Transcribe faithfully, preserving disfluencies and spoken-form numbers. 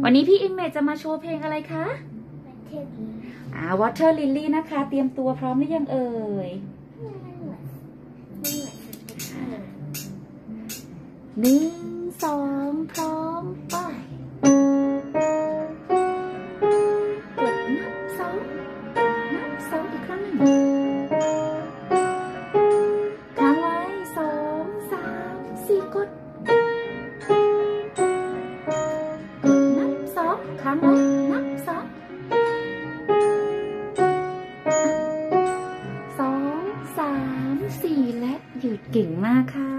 วันนี้พี่อิมเมจจะมาโชว์เพลงอะไรคะอ่า Water Lily นะคะเตรียมตัวพร้อมหรือยังเอ่ยหนึ่งสองพร้อมไปกดนับสองนับสองอีกครั้งหนึ่งค้างไว้สองสามสี่กดกดนับสองค้างไว้นับสองสองสามสี่และหยุดเก่งมากค่ะ